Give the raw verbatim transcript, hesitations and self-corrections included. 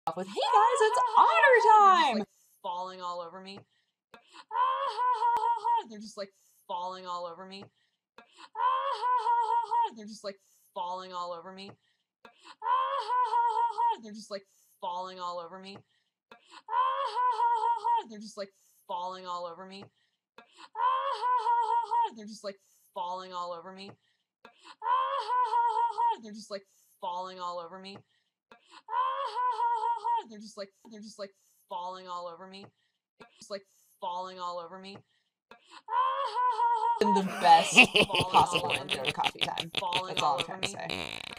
with, hey guys, it's Otter Time! Like falling all over me. They're just like falling all over me. They're just like falling all over me. They're just like falling all over me. They're just like falling all over me. They're just like falling all over me. They're just like falling all over me. They're just like they're just like falling all over me. Just like falling all over me. In the best Falling all possible over intro me. to coffee time. Falling That's all all I'm over trying to me. say.